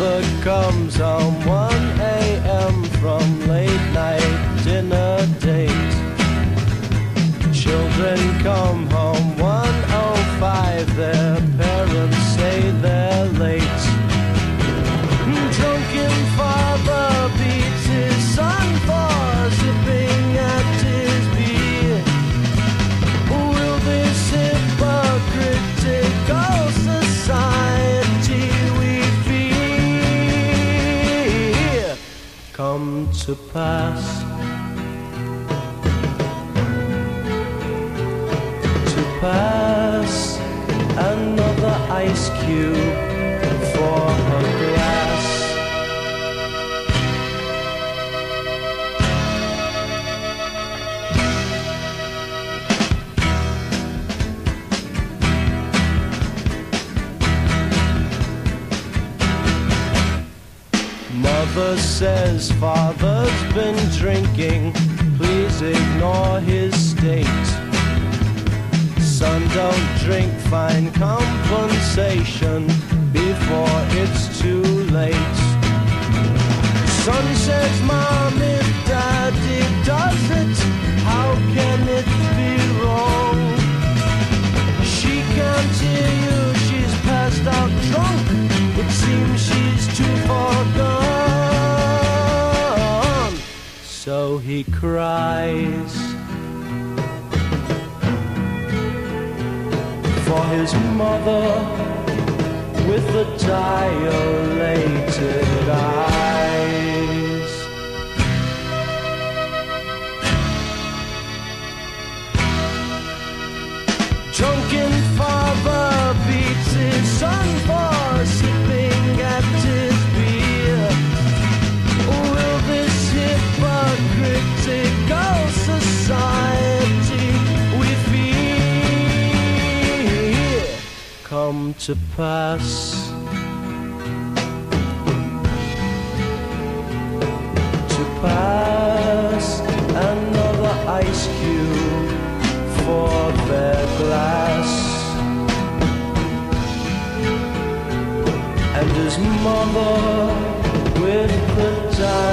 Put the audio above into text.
Mother comes home 1 a.m. from late night dinner date. Children come home 1:05. Their parents say they're late. Drunken father beats his son for zipping at his beer. Will this hypocritical society we fear come to pass? To pass another ice cube for her glass. Mother says father's been drinking, please ignore his state. Son, don't drink, find compensation before it's too late. Son says, Mom, if Daddy does it, how can it be wrong? She can't hear you, she's passed out drunk. It seems she's too far gone. So he cries for his mother with the dilated eyes. Drunken father beats his son for sipping at his beer. Will this hypocritical society we fear come to pass? To pass another ice cube for their glass. And his mother with the